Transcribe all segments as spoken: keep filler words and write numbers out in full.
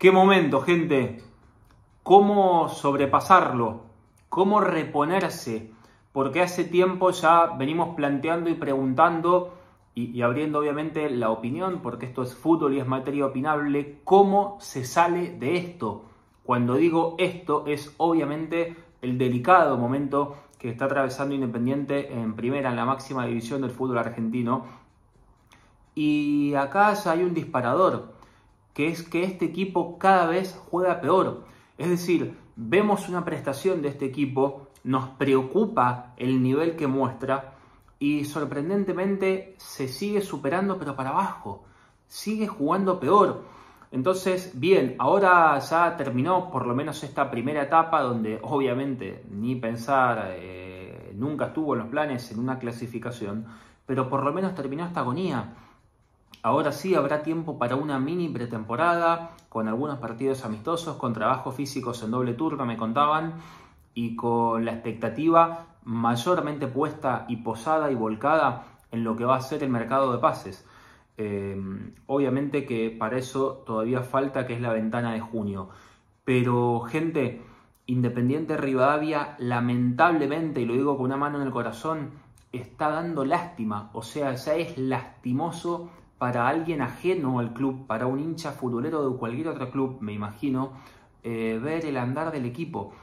Qué momento, gente. Cómo sobrepasarlo, cómo reponerse, porque hace tiempo ya venimos planteando y preguntando y, y abriendo obviamente la opinión, porque esto es fútbol y es materia opinable, cómo se sale de esto. Cuando digo esto es obviamente el delicado momento que está atravesando Independiente en primera, en la máxima división del fútbol argentino. Y acá ya hay un disparador, que es que este equipo cada vez juega peor. Es decir, vemos una prestación de este equipo, nos preocupa el nivel que muestra y sorprendentemente se sigue superando pero para abajo, sigue jugando peor. Entonces, bien, ahora ya terminó por lo menos esta primera etapa donde obviamente ni pensar, eh, nunca estuvo en los planes en una clasificación, pero por lo menos terminó esta agonía. Ahora sí habrá tiempo para una mini pretemporada, con algunos partidos amistosos, con trabajos físicos en doble turno, me contaban, y con la expectativa mayormente puesta y posada y volcada en lo que va a ser el mercado de pases. Eh, obviamente que para eso todavía falta, que es la ventana de junio. Pero, gente, Independiente Rivadavia, lamentablemente, y lo digo con una mano en el corazón, está dando lástima. O sea, ya es lastimoso para alguien ajeno al club, para un hincha futbolero de cualquier otro club, me imagino, eh, ver el andar del equipo.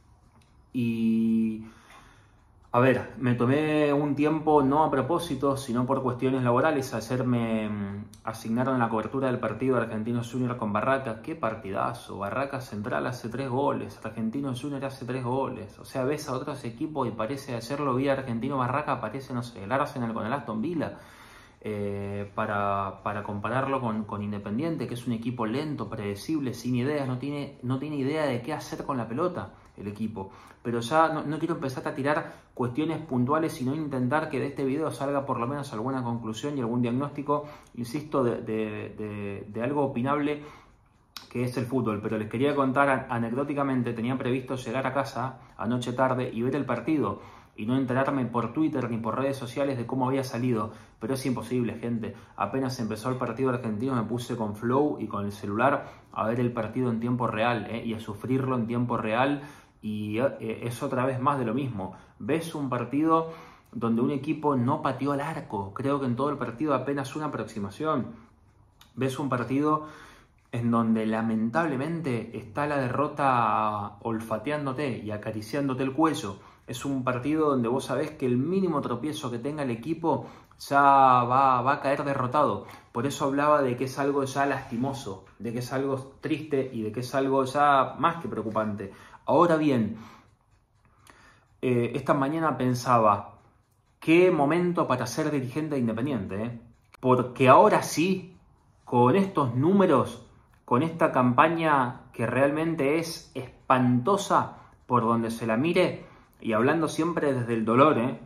Y, a ver, me tomé un tiempo, no a propósito, sino por cuestiones laborales. Ayer me asignaron la cobertura del partido de Argentinos Juniors con Barracas. ¡Qué partidazo! Barracas Central hace tres goles, Argentinos Juniors hace tres goles. O sea, ves a otros equipos y parece, ayer lo vi a Argentino Barracas, parece, no sé, el Arsenal con el Aston Villa. Eh, para, para compararlo con, con Independiente, que es un equipo lento, predecible, sin ideas, no tiene, no tiene idea de qué hacer con la pelota el equipo. Pero ya no, no quiero empezar a tirar cuestiones puntuales, sino intentar que de este video salga por lo menos alguna conclusión y algún diagnóstico, insisto, de, de, de, de algo opinable que es el fútbol. Pero les quería contar anecdóticamente, tenía previsto llegar a casa anoche tarde y ver el partido, y no enterarme por Twitter ni por redes sociales de cómo había salido, pero es imposible, gente. Apenas empezó el partido argentino me puse con Flow y con el celular a ver el partido en tiempo real, ¿eh? y a sufrirlo en tiempo real, y eh, es otra vez más de lo mismo. Ves un partido donde un equipo no pateó al arco, creo que en todo el partido apenas una aproximación. Ves un partido en donde lamentablemente está la derrota olfateándote y acariciándote el cuello. Es un partido donde vos sabés que el mínimo tropiezo que tenga el equipo ya va, va a caer derrotado. Por eso hablaba de que es algo ya lastimoso, de que es algo triste y de que es algo ya más que preocupante. Ahora bien, eh, esta mañana pensaba, qué momento para ser dirigente Independiente, ¿eh? Porque ahora sí, con estos números, con esta campaña que realmente es espantosa por donde se la mire, y hablando siempre desde el dolor, ¿eh?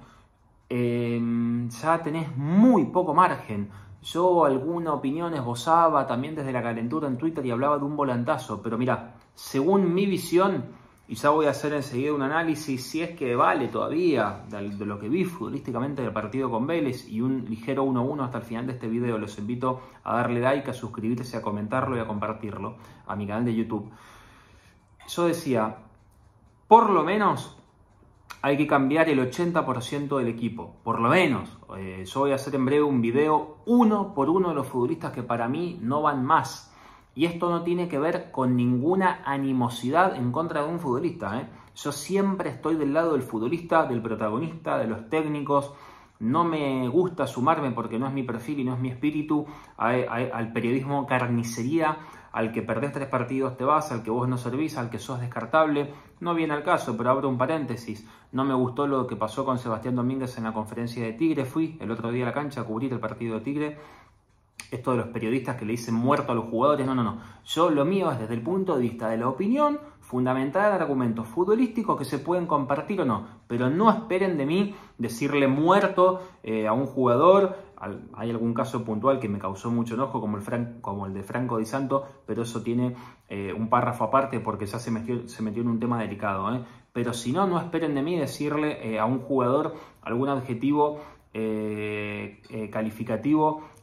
Eh, ya tenés muy poco margen. Yo alguna opinión esbozaba también desde la calentura en Twitter y hablaba de un volantazo, pero mira, según mi visión, y ya voy a hacer enseguida un análisis si es que vale todavía de, de lo que vi futbolísticamente del partido con Vélez, y un ligero uno a uno hasta el final de este video. Los invito a darle like, a suscribirse, a comentarlo y a compartirlo a mi canal de YouTube. Yo decía, por lo menos hay que cambiar el ochenta por ciento del equipo, por lo menos. Eh, yo voy a hacer en breve un video uno por uno de los futbolistas que para mí no van más. Y esto no tiene que ver con ninguna animosidad en contra de un futbolista, ¿eh? Yo siempre estoy del lado del futbolista, del protagonista, de los técnicos. No me gusta sumarme, porque no es mi perfil y no es mi espíritu, a, a, al periodismo carnicería, al que perdés tres partidos te vas, al que vos no servís, al que sos descartable. No viene al caso, pero abro un paréntesis. No me gustó lo que pasó con Sebastián Domínguez en la conferencia de Tigre. Fui el otro día a la cancha a cubrir el partido de Tigre. Esto de los periodistas que le dicen muerto a los jugadores, no, no, no. Yo lo mío es desde el punto de vista de la opinión, fundamentada en argumentos futbolísticos que se pueden compartir o no. Pero no esperen de mí decirle muerto eh, a un jugador. Hay algún caso puntual que me causó mucho enojo, como el, Fran, como el de Franco Di Santo, pero eso tiene eh, un párrafo aparte porque ya se metió, se metió en un tema delicado, ¿eh? Pero si no, no esperen de mí decirle eh, a un jugador algún adjetivo eh, eh, calificativo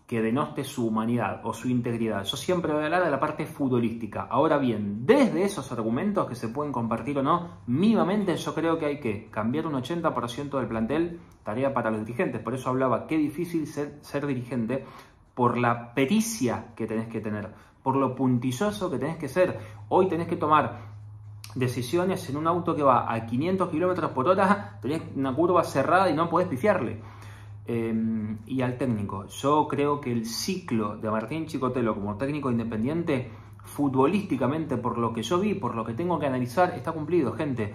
que denote su humanidad o su integridad. Yo siempre voy a hablar de la parte futbolística. Ahora bien, desde esos argumentos que se pueden compartir o no, mínimamente yo creo que hay que cambiar un ochenta por ciento del plantel, tarea para los dirigentes. Por eso hablaba, qué difícil ser, ser dirigente por la pericia que tenés que tener, por lo puntilloso que tenés que ser. Hoy tenés que tomar decisiones en un auto que va a quinientos kilómetros por hora, tenés una curva cerrada y no podés pifiarle. Eh, y al técnico, yo creo que el ciclo de Martín Chicotelo como técnico independiente, futbolísticamente, por lo que yo vi, por lo que tengo que analizar, está cumplido, gente.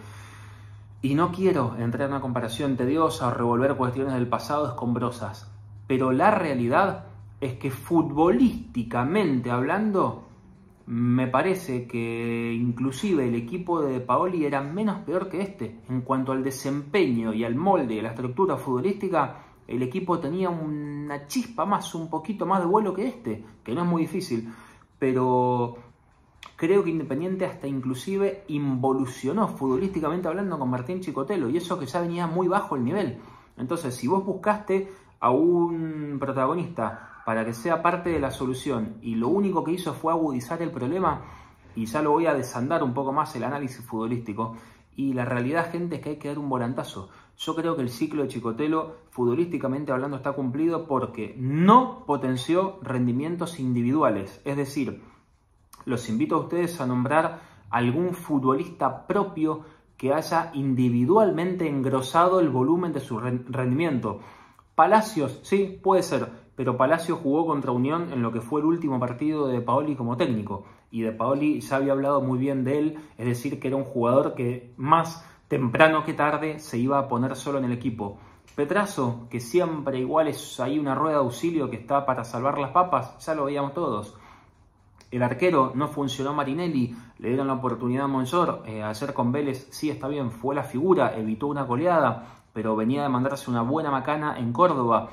Y no quiero entrar en una comparación tediosa o revolver cuestiones del pasado escombrosas, pero la realidad es que futbolísticamente hablando, me parece que inclusive el equipo de Paoli era menos peor que este. En cuanto al desempeño y al molde y a la estructura futbolística, el equipo tenía una chispa más, un poquito más de vuelo que este, que no es muy difícil, pero creo que Independiente hasta inclusive involucionó futbolísticamente hablando con Martín Chicotelo, y eso que ya venía muy bajo el nivel. Entonces, si vos buscaste a un protagonista para que sea parte de la solución y lo único que hizo fue agudizar el problema, y ya lo voy a desandar un poco más el análisis futbolístico, y la realidad, gente, es que hay que dar un volantazo. Yo creo que el ciclo de Chicotelo, futbolísticamente hablando, está cumplido porque no potenció rendimientos individuales. Es decir, los invito a ustedes a nombrar algún futbolista propio que haya individualmente engrosado el volumen de su rendimiento. Palacios, sí, puede ser, pero Palacios jugó contra Unión en lo que fue el último partido de Paoli como técnico. Y de Paoli ya había hablado muy bien de él, es decir, que era un jugador que más temprano que tarde se iba a poner solo en el equipo. Petrazo, que siempre igual es ahí una rueda de auxilio que está para salvar las papas, ya lo veíamos todos. El arquero no funcionó Marinelli, le dieron la oportunidad a Monzor, eh, ayer con Vélez sí está bien, fue la figura, evitó una goleada, pero venía de mandarse una buena macana en Córdoba.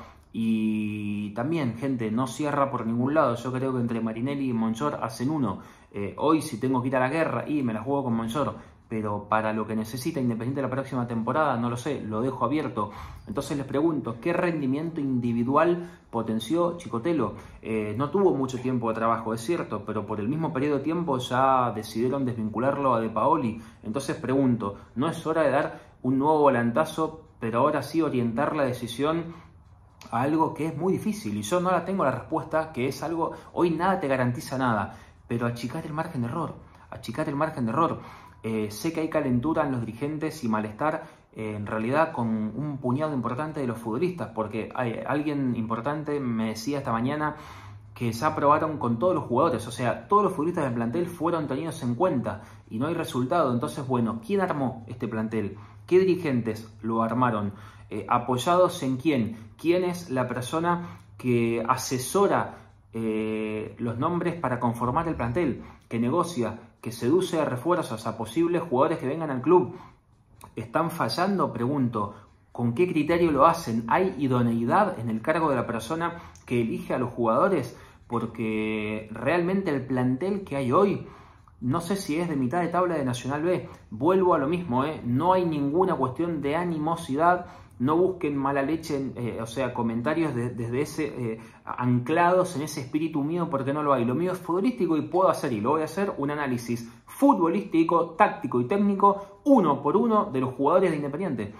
Y también, gente, no cierra por ningún lado. Yo creo que entre Marinelli y Monzor hacen uno. Eh, hoy si tengo que ir a la guerra, y me la juego con Monzor, pero para lo que necesita Independiente la próxima temporada, no lo sé, lo dejo abierto. Entonces les pregunto, ¿qué rendimiento individual potenció Chicotelo? Eh, no tuvo mucho tiempo de trabajo, es cierto, pero por el mismo periodo de tiempo ya decidieron desvincularlo a De Paoli. Entonces pregunto, ¿no es hora de dar un nuevo volantazo, pero ahora sí orientar la decisión a algo que es muy difícil? Y yo no la tengo la respuesta, que es algo, hoy nada te garantiza nada, pero achicar el margen de error, achicar el margen de error. Eh, sé que hay calentura en los dirigentes y malestar eh, en realidad con un puñado importante de los futbolistas, porque hay, alguien importante me decía esta mañana que ya aprobaron con todos los jugadores, o sea, todos los futbolistas del plantel fueron tenidos en cuenta y no hay resultado. Entonces, bueno, ¿quién armó este plantel? ¿Qué dirigentes lo armaron? Eh, ¿Apoyados en quién? ¿Quién es la persona que asesora eh, los nombres para conformar el plantel? Que negocia, que seduce a refuerzos, a posibles jugadores que vengan al club. ¿Están fallando? Pregunto. ¿Con qué criterio lo hacen? ¿Hay idoneidad en el cargo de la persona que elige a los jugadores? Porque realmente el plantel que hay hoy, no sé si es de mitad de tabla de Nacional B. Vuelvo a lo mismo, ¿eh? No hay ninguna cuestión de animosidad. No busquen mala leche, eh, o sea, comentarios de, desde ese, eh, anclados en ese espíritu mío, porque no lo hay. Lo mío es futbolístico y puedo hacer, y lo voy a hacer, un análisis futbolístico, táctico y técnico, uno por uno, de los jugadores de Independiente.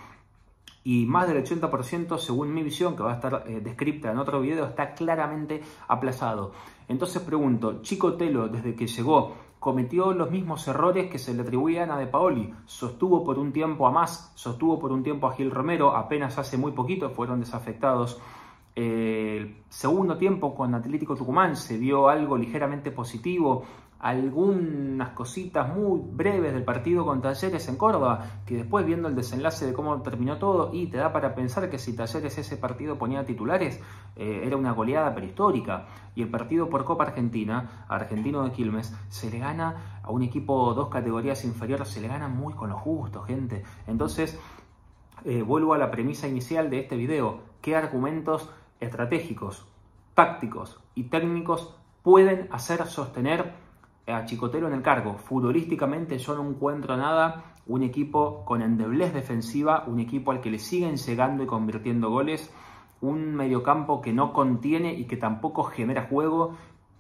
Y más del ochenta por ciento, según mi visión, que va a estar eh, descrita en otro video, está claramente aplazado. Entonces pregunto, Chicotelo, desde que llegó, cometió los mismos errores que se le atribuían a De Paoli. Sostuvo por un tiempo a Mas, sostuvo por un tiempo a Gil Romero, apenas hace muy poquito fueron desafectados. Eh, el segundo tiempo con Atlético Tucumán se vio algo ligeramente positivo, algunas cositas muy breves del partido con Talleres en Córdoba, que después, viendo el desenlace de cómo terminó todo, y te da para pensar que si Talleres ese partido ponía titulares, eh, era una goleada prehistórica. Y el partido por Copa Argentina, Argentino de Quilmes, se le gana a un equipo dos categorías inferiores, se le gana muy con lo justo, gente. Entonces, eh, vuelvo a la premisa inicial de este video. ¿Qué argumentos estratégicos, tácticos y técnicos pueden hacer sostener a Chicotelo en el cargo? Futbolísticamente yo no encuentro nada. Un equipo con endeblez defensiva, un equipo al que le siguen llegando y convirtiendo goles, un mediocampo que no contiene y que tampoco genera juego,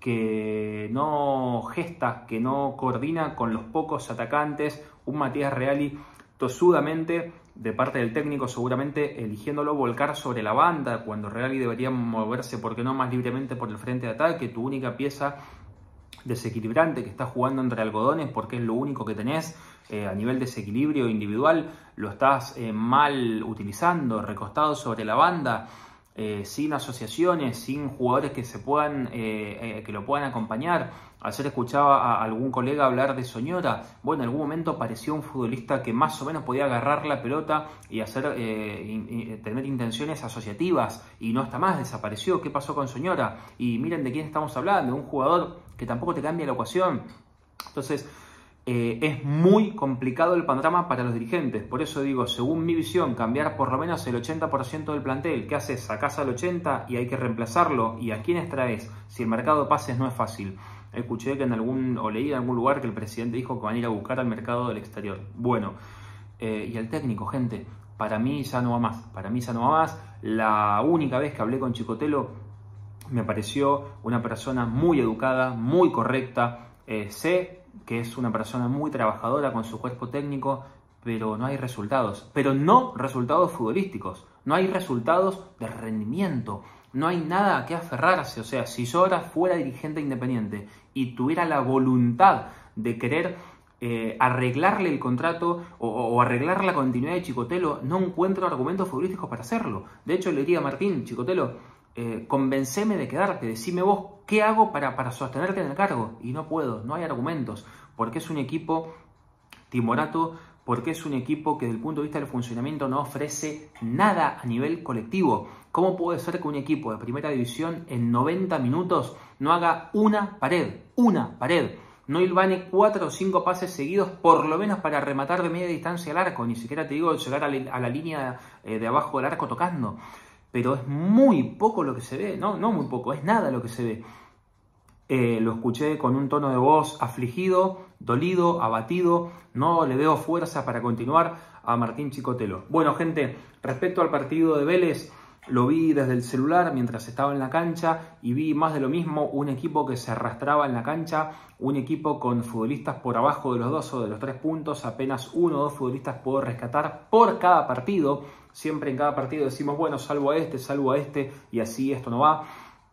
que no gesta, que no coordina con los pocos atacantes, un Matías Reali tosudamente, de parte del técnico seguramente eligiéndolo volcar sobre la banda, cuando Reali debería moverse, ¿por qué no?, más libremente por el frente de ataque, tu única pieza desequilibrante que está jugando entre algodones porque es lo único que tenés eh, a nivel desequilibrio individual, lo estás eh, mal utilizando, recostado sobre la banda, eh, sin asociaciones, sin jugadores que se puedan eh, eh, que lo puedan acompañar. Ayer escuchaba a algún colega hablar de Soñora. Bueno, en algún momento pareció un futbolista que más o menos podía agarrar la pelota y hacer eh, y, y tener intenciones asociativas, y no está más, desapareció. ¿Qué pasó con Soñora? Y miren de quién estamos hablando, de un jugador que tampoco te cambia la ecuación. Entonces eh, es muy complicado el panorama para los dirigentes. Por eso digo, según mi visión, cambiar por lo menos el ochenta por ciento del plantel. ¿Qué haces? Sacás al ochenta y hay que reemplazarlo. ¿Y a quiénes traes? Si el mercado de pases no es fácil. Escuché que en algún, o leí en algún lugar que el presidente dijo que van a ir a buscar al mercado del exterior. Bueno, eh, y el técnico, gente, para mí ya no va más. Para mí ya no va más. La única vez que hablé con Chicotelo me pareció una persona muy educada, muy correcta. Eh, sé que es una persona muy trabajadora con su cuerpo técnico, pero no hay resultados. Pero no resultados futbolísticos. No hay resultados de rendimiento. No hay nada a qué aferrarse. O sea, si yo ahora fuera dirigente independiente y tuviera la voluntad de querer eh, arreglarle el contrato o, o arreglar la continuidad de Chicotelo, no encuentro argumentos futbolísticos para hacerlo. De hecho, le diría a Martín, Chicotelo, eh, convenceme de quedarte, decime vos qué hago para, para sostenerte en el cargo. Y no puedo, no hay argumentos, porque es un equipo timorato, porque es un equipo que desde el punto de vista del funcionamiento no ofrece nada a nivel colectivo. ¿Cómo puede ser que un equipo de primera división en noventa minutos no haga una pared? Una pared. No hilvane cuatro o cinco pases seguidos, por lo menos para rematar de media distancia al arco. Ni siquiera te digo llegar a la, a la línea de abajo del arco tocando. Pero es muy poco lo que se ve. No, no muy poco, es nada lo que se ve. Eh, lo escuché con un tono de voz afligido, dolido, abatido. No le veo fuerza para continuar a Martín Chicotelo. Bueno, gente, respecto al partido de Vélez, lo vi desde el celular mientras estaba en la cancha y vi más de lo mismo, un equipo que se arrastraba en la cancha, un equipo con futbolistas por abajo de los dos o de los tres puntos, apenas uno o dos futbolistas puedo rescatar por cada partido. Siempre en cada partido decimos, bueno, salvo a este, salvo a este, y así esto no va.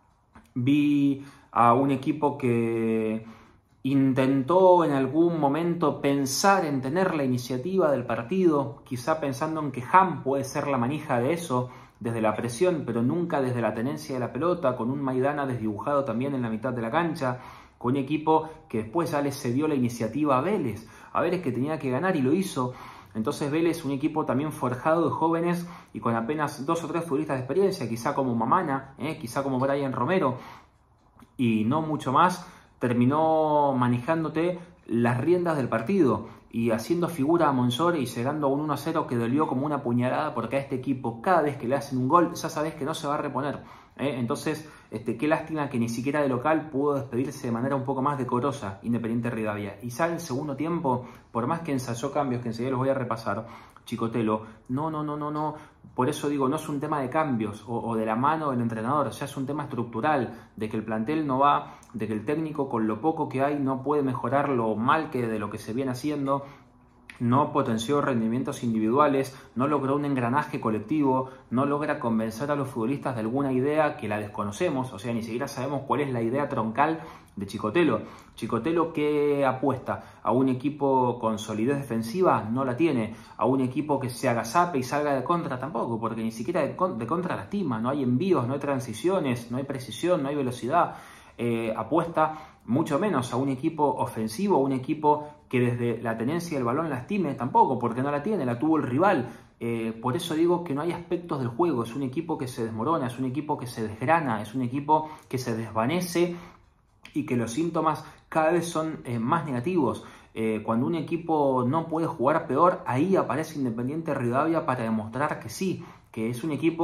Vi a un equipo que intentó en algún momento pensar en tener la iniciativa del partido, quizá pensando en que Ham puede ser la manija de eso, desde la presión, pero nunca desde la tenencia de la pelota, con un Maidana desdibujado también en la mitad de la cancha, con un equipo que después ya le cedió la iniciativa a Vélez, a Vélez que tenía que ganar y lo hizo. Entonces Vélez, un equipo también forjado de jóvenes y con apenas dos o tres futbolistas de experiencia, quizá como Mamana, eh, quizá como Brian Romero, y no mucho más, terminó manejándote las riendas del partido y haciendo figura a Monzor y llegando a un uno a cero que dolió como una puñalada, porque a este equipo cada vez que le hacen un gol ya sabes que no se va a reponer. ¿eh? Entonces, este, qué lástima que ni siquiera de local pudo despedirse de manera un poco más decorosa Independiente Rivadavia. Y ya en el segundo tiempo, por más que ensayó cambios, que enseguida los voy a repasar, Chicotelo, no, no, no, no, no. Por eso digo, no es un tema de cambios o, o de la mano del entrenador, ya es un tema estructural, de que el plantel no va, de que el técnico con lo poco que hay no puede mejorar lo mal que de lo que se viene haciendo, no potenció rendimientos individuales, no logró un engranaje colectivo, no logra convencer a los futbolistas de alguna idea que la desconocemos, o sea, ni siquiera sabemos cuál es la idea troncal de Chicotelo. Chicotelo, ¿qué apuesta? ¿A un equipo con solidez defensiva? No la tiene. ¿A un equipo que se agazape y salga de contra? Tampoco, porque ni siquiera de, con de contra lastima, no hay envíos, no hay transiciones, no hay precisión, no hay velocidad. Eh, apuesta mucho menos a un equipo ofensivo, a un equipo que desde la tenencia del balón lastime, tampoco, porque no la tiene, la tuvo el rival. Eh, por eso digo que no hay aspectos del juego, es un equipo que se desmorona, es un equipo que se desgrana, es un equipo que se desvanece y que los síntomas cada vez son eh, más negativos. Eh, cuando un equipo no puede jugar peor, ahí aparece Independiente Rivadavia para demostrar que sí, que es un equipo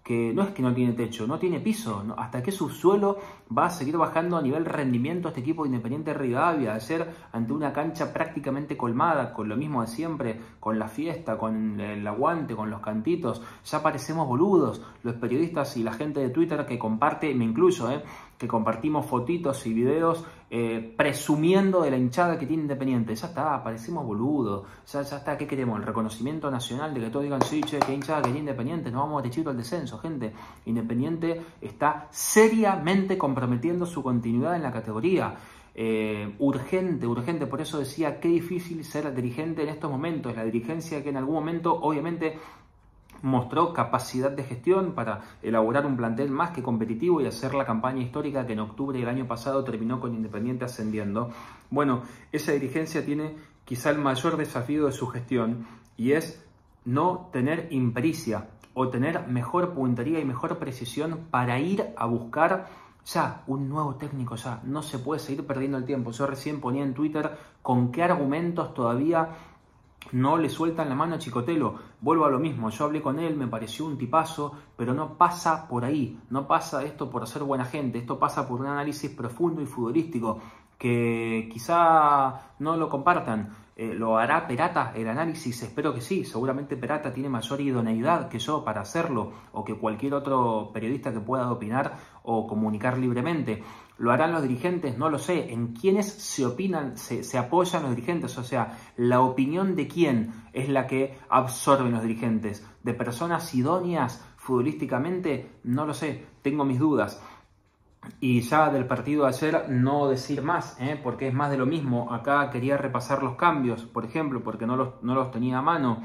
que no es que no tiene techo, no tiene piso, ¿no? Hasta que subsuelo va a seguir bajando a nivel rendimiento este equipo de Independiente Rivadavia, ayer ante una cancha prácticamente colmada, con lo mismo de siempre, con la fiesta, con el aguante, con los cantitos, ya parecemos boludos, los periodistas y la gente de Twitter que comparte, me incluyo, ¿eh? que compartimos fotitos y videos eh, presumiendo de la hinchada que tiene Independiente. Ya está, parecemos boludos. Ya, ya está, ¿qué queremos? El reconocimiento nacional de que todos digan, sí, che, qué hinchada que tiene Independiente. Nos vamos derechito al descenso, gente. Independiente está seriamente comprometiendo su continuidad en la categoría. Eh, urgente, urgente. Por eso decía, qué difícil ser dirigente en estos momentos. La dirigencia que en algún momento, obviamente, mostró capacidad de gestión para elaborar un plantel más que competitivo y hacer la campaña histórica que en octubre del año pasado terminó con Independiente ascendiendo. Bueno, esa dirigencia tiene quizá el mayor desafío de su gestión y es no tener impericia o tener mejor puntería y mejor precisión para ir a buscar ya un nuevo técnico. Ya no se puede seguir perdiendo el tiempo. Yo recién ponía en Twitter con qué argumentos todavía no le sueltan la mano a Chicotelo. Vuelvo a lo mismo, yo hablé con él, me pareció un tipazo, pero no pasa por ahí, no pasa esto por ser buena gente, esto pasa por un análisis profundo y futbolístico, que quizá no lo compartan. Eh, ¿Lo hará Perata el análisis? Espero que sí, seguramente Perata tiene mayor idoneidad que yo para hacerlo, o que cualquier otro periodista que pueda opinar o comunicar libremente. ¿Lo harán los dirigentes? No lo sé. ¿En quiénes se opinan, se, se apoyan los dirigentes? O sea, ¿la opinión de quién es la que absorben los dirigentes? ¿De personas idóneas futbolísticamente? No lo sé, tengo mis dudas. Y ya del partido de ayer no decir más, ¿eh? porque es más de lo mismo. Acá quería repasar los cambios, por ejemplo, porque no los, no los tenía a mano.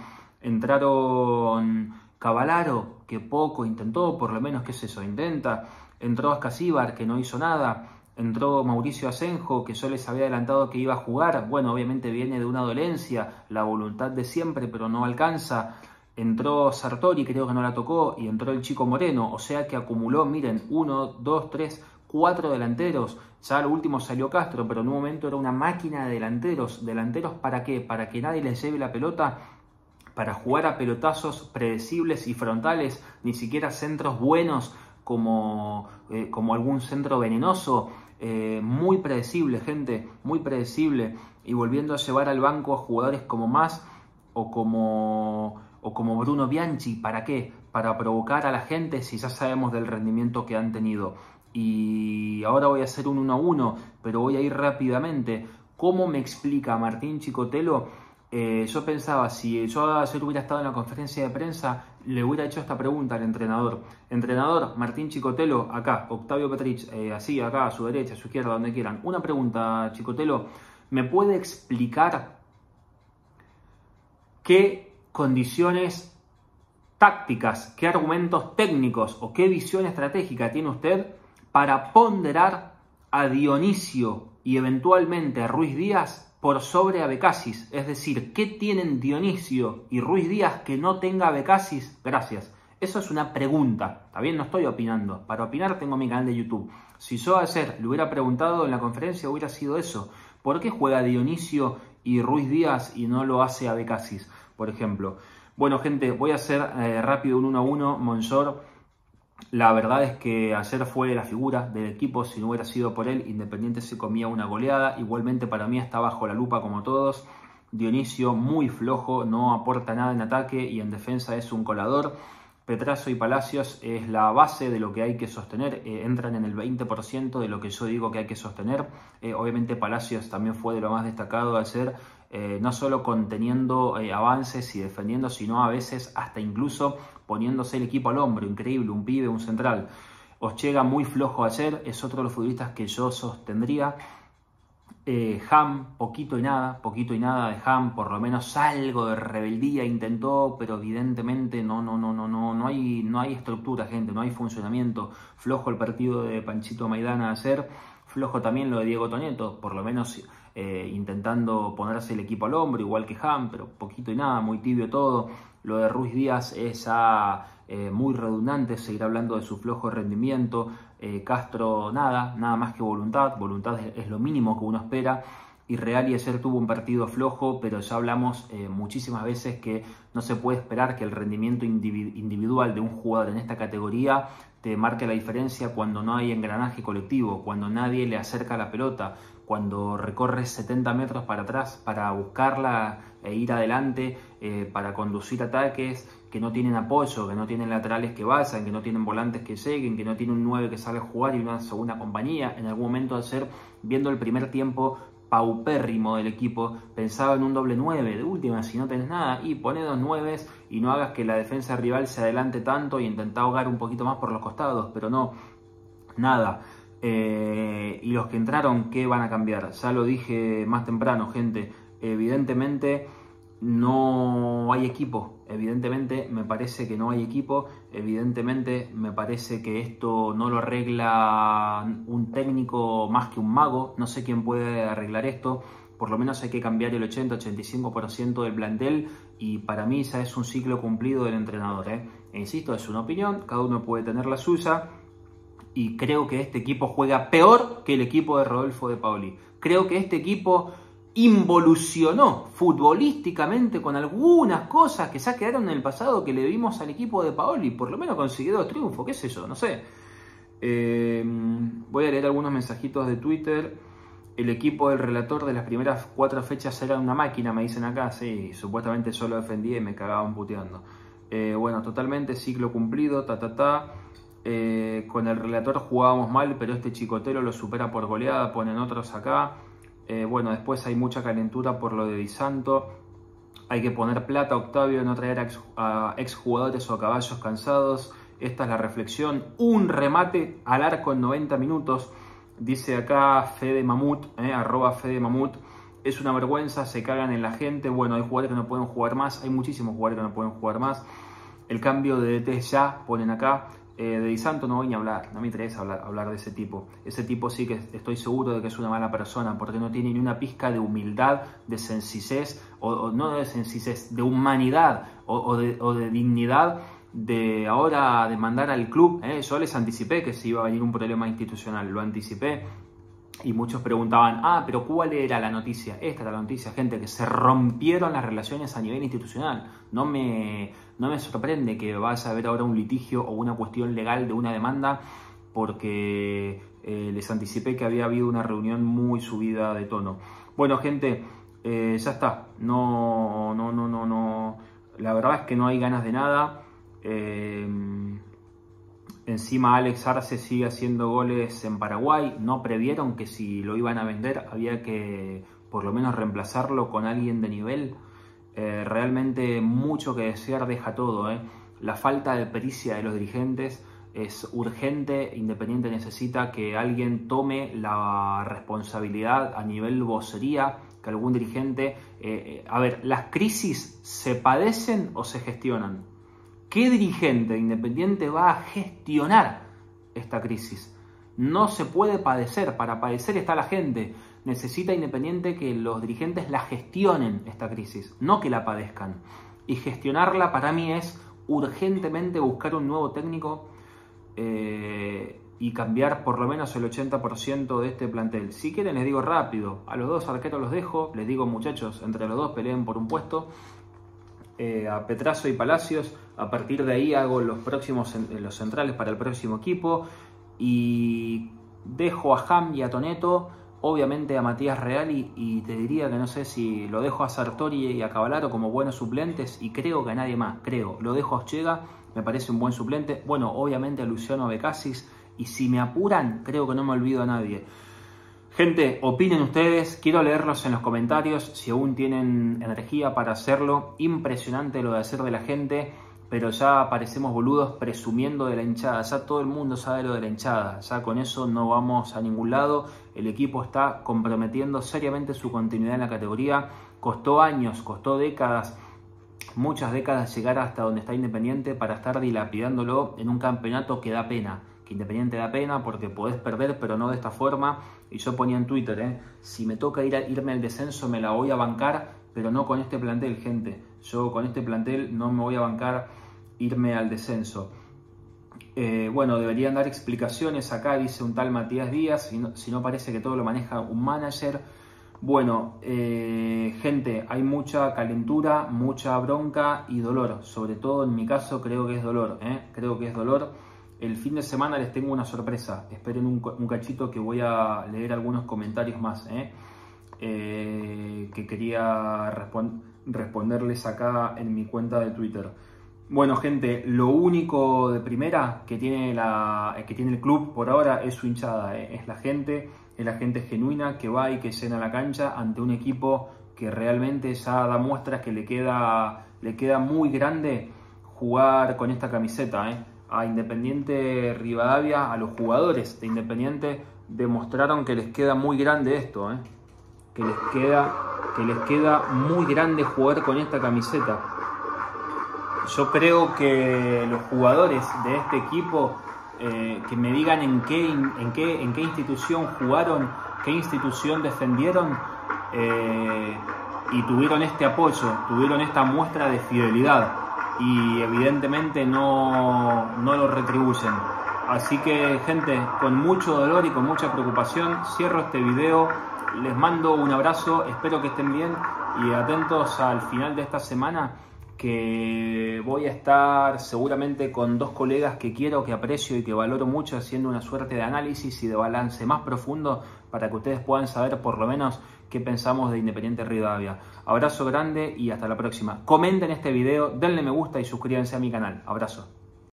Entraron Cavallaro, que poco intentó, por lo menos, ¿qué es eso? Intenta. Entró Ascasíbar, que no hizo nada. Entró Mauricio Asenjo, que yo les había adelantado que iba a jugar. Bueno, obviamente viene de una dolencia, la voluntad de siempre, pero no alcanza. Entró Sartori, creo que no la tocó, y entró el Chico Moreno. O sea que acumuló, miren, uno, dos, tres, cuatro delanteros. Ya lo último salió Castro, pero en un momento era una máquina de delanteros. ¿Delanteros para qué? Para que nadie les lleve la pelota, para jugar a pelotazos predecibles y frontales, ni siquiera centros buenos como, eh, como algún centro venenoso. Eh, muy predecible, gente, muy predecible. Y volviendo a llevar al banco a jugadores como Mas o como... o como Bruno Bianchi. ¿Para qué? Para provocar a la gente, si ya sabemos del rendimiento que han tenido. Y ahora voy a hacer un uno a uno, pero voy a ir rápidamente. ¿Cómo me explica Martín Chicotelo? Eh, yo pensaba, si yo ayer hubiera estado en la conferencia de prensa, le hubiera hecho esta pregunta al entrenador. Entrenador, Martín Chicotelo, acá, Octavio Petrich, eh, así, acá, a su derecha, a su izquierda, donde quieran. Una pregunta, Chicotelo, ¿me puede explicar qué condiciones tácticas, qué argumentos técnicos o qué visión estratégica tiene usted para ponderar a Dionisio y eventualmente a Ruiz Díaz por sobre a Becasis? Es decir, ¿qué tienen Dionisio y Ruiz Díaz que no tenga Becasis? Gracias. Eso es una pregunta. Está bien, no estoy opinando. Para opinar tengo mi canal de YouTube. Si yo ayer le hubiera preguntado en la conferencia, hubiera sido eso. ¿Por qué juega Dionisio y Ruiz Díaz y no lo hace a Becasis, por ejemplo? Bueno, gente, voy a hacer eh, rápido un uno a uno. Monzor, la verdad es que ayer fue la figura del equipo. Si no hubiera sido por él, Independiente se comía una goleada. Igualmente para mí está bajo la lupa como todos. Dionisio muy flojo, no aporta nada en ataque y en defensa es un colador. Petrazo y Palacios es la base de lo que hay que sostener, eh, entran en el veinte por ciento de lo que yo digo que hay que sostener. Eh, obviamente Palacios también fue de lo más destacado de ayer, eh, no solo conteniendo eh, avances y defendiendo, sino a veces hasta incluso poniéndose el equipo al hombro. Increíble, un pibe, un central. Orchega muy flojo ayer, es otro de los futbolistas que yo sostendría. Eh, Ham, poquito y nada, poquito y nada de Ham, por lo menos algo de rebeldía intentó, pero evidentemente no, no, no, no, no, no hay, no hay estructura, gente, no hay funcionamiento. Flojo el partido de Panchito Maidana ayer, flojo también lo de Diego Tonieto, por lo menos eh, intentando ponerse el equipo al hombro, igual que Ham, pero poquito y nada, muy tibio todo. Lo de Ruiz Díaz es ya eh, muy redundante, seguir hablando de su flojo rendimiento. Eh, Castro, nada, nada más que voluntad, voluntad es, es lo mínimo que uno espera. y Real y ayer tuvo un partido flojo, pero ya hablamos eh, muchísimas veces que no se puede esperar que el rendimiento individual de un jugador en esta categoría te marque la diferencia cuando no hay engranaje colectivo, cuando nadie le acerca la pelota, cuando recorre setenta metros para atrás para buscarla e ir adelante, eh, para conducir ataques, que no tienen apoyo, que no tienen laterales que vayan, que no tienen volantes que lleguen, que no tienen un nueve que sale a jugar y una segunda compañía. En algún momento de ayer, viendo el primer tiempo paupérrimo del equipo, pensaba en un doble nueve, de última, si no tenés nada, y poné dos nueves y no hagas que la defensa rival se adelante tanto y intentá ahogar un poquito más por los costados, pero no, nada. Eh, y los que entraron, ¿qué van a cambiar? Ya lo dije más temprano, gente, evidentemente no hay equipo, evidentemente me parece que no hay equipo, evidentemente me parece que esto no lo arregla un técnico más que un mago, no sé quién puede arreglar esto, por lo menos hay que cambiar el ochenta a ochenta y cinco por ciento del plantel y para mí ya es un ciclo cumplido del entrenador, ¿eh? E insisto, es una opinión, cada uno puede tener la suya y creo que este equipo juega peor que el equipo de Rodolfo De Paoli, creo que este equipo involucionó futbolísticamente con algunas cosas que ya quedaron en el pasado que le vimos al equipo de Paoli, por lo menos consiguió dos triunfos, qué sé yo, no sé. Eh, voy a leer algunos mensajitos de Twitter. El equipo del relator de las primeras cuatro fechas era una máquina, me dicen acá, sí, supuestamente yo lo defendía y me cagaban puteando. Eh, bueno, totalmente, ciclo cumplido, ta ta ta. Eh, con el relator jugábamos mal, pero este chicotero lo supera por goleada, ponen otros acá. Eh, bueno, después hay mucha calentura por lo de Di Santo. Hay que poner plata, Octavio, no traer a, ex, a exjugadores o a caballos cansados. Esta es la reflexión. Un remate al arco en noventa minutos. Dice acá Fede Mamut, eh, arroba Fede Mamut. Es una vergüenza, se cagan en la gente. Bueno, hay jugadores que no pueden jugar más. Hay muchísimos jugadores que no pueden jugar más. El cambio de D T ya, ponen acá. Eh, de Di Santo no voy ni a hablar, no me interesa hablar, hablar de ese tipo. Ese tipo sí que estoy seguro de que es una mala persona, porque no tiene ni una pizca de humildad, de sencillez, o, o no de sencillez, de humanidad o, o, de, o de dignidad de ahora demandar al club. Eh, yo les anticipé que se iba a venir un problema institucional, lo anticipé. Y muchos preguntaban, ah, pero ¿cuál era la noticia? Esta era la noticia, gente, que se rompieron las relaciones a nivel institucional. No me, no me sorprende que vaya a haber ahora un litigio o una cuestión legal de una demanda, porque eh, les anticipé que había habido una reunión muy subida de tono. Bueno, gente, eh, ya está. No, no, no, no, no. La verdad es que no hay ganas de nada. Eh... Encima Alex Arce sigue haciendo goles en Paraguay. No previeron que si lo iban a vender había que por lo menos reemplazarlo con alguien de nivel. Eh, realmente mucho que desear deja todo. Eh. La falta de pericia de los dirigentes es urgente. Independiente necesita que alguien tome la responsabilidad a nivel vocería, que algún dirigente... Eh, a ver, ¿las crisis se padecen o se gestionan? ¿Qué dirigente Independiente va a gestionar esta crisis? No se puede padecer, para padecer está la gente. Necesita Independiente que los dirigentes la gestionen esta crisis, no que la padezcan. Y gestionarla para mí es urgentemente buscar un nuevo técnico eh, y cambiar por lo menos el ochenta por ciento de este plantel. Si quieren les digo rápido, a los dos arqueros los dejo, les digo muchachos, entre los dos peleen por un puesto. Eh, a Petrazo y Palacios, a partir de ahí hago los próximos los centrales para el próximo equipo y dejo a Ham y a Toneto, obviamente a Matías Real y, y te diría que no sé si lo dejo a Sartori y a Cavallaro como buenos suplentes y creo que a nadie más, creo, lo dejo a Orchega, me parece un buen suplente, bueno, obviamente a Luciano Becasis y si me apuran creo que no me olvido a nadie. Gente, opinen ustedes, quiero leerlos en los comentarios si aún tienen energía para hacerlo. Impresionante lo de hacer de la gente, pero ya parecemos boludos presumiendo de la hinchada. Ya todo el mundo sabe lo de la hinchada, ya con eso no vamos a ningún lado. El equipo está comprometiendo seriamente su continuidad en la categoría. Costó años, costó décadas, muchas décadas llegar hasta donde está Independiente para estar dilapidándolo en un campeonato que da pena. Que Independiente da pena porque podés perder, pero no de esta forma. Y yo ponía en Twitter, eh, si me toca ir a, irme al descenso me la voy a bancar, pero no con este plantel, gente. Yo con este plantel no me voy a bancar irme al descenso. Eh, bueno, deberían dar explicaciones acá, dice un tal Matías Díaz, si no, si no parece que todo lo maneja un manager. Bueno, eh, gente, hay mucha calentura, mucha bronca y dolor. Sobre todo en mi caso creo que es dolor, ¿eh? Creo que es dolor. El fin de semana les tengo una sorpresa. Esperen un, un cachito que voy a leer algunos comentarios más, ¿eh? Eh, que quería respon- responderles acá en mi cuenta de Twitter. Bueno, gente, lo único de primera que tiene, la, que tiene el club por ahora es su hinchada, ¿eh? Es la gente, es la gente genuina que va y que llena la cancha ante un equipo que realmente ya da muestras que le queda, le queda muy grande jugar con esta camiseta, ¿eh? A Independiente Rivadavia, a los jugadores de Independiente demostraron que les queda muy grande esto, ¿eh? Que les queda, que les queda muy grande jugar con esta camiseta. Yo creo que los jugadores de este equipo, eh, que me digan en qué, en, qué, en qué institución jugaron, qué institución defendieron, eh, y tuvieron este apoyo, tuvieron esta muestra de fidelidad y evidentemente no, no lo retribuyen. Así que, gente, con mucho dolor y con mucha preocupación cierro este video. Les mando un abrazo, espero que estén bien y atentos al final de esta semana, que voy a estar seguramente con dos colegas que quiero, que aprecio y que valoro mucho, haciendo una suerte de análisis y de balance más profundo para que ustedes puedan saber por lo menos qué pensamos de Independiente Rivadavia. Abrazo grande y hasta la próxima. Comenten este video, denle me gusta y suscríbanse a mi canal. Abrazo.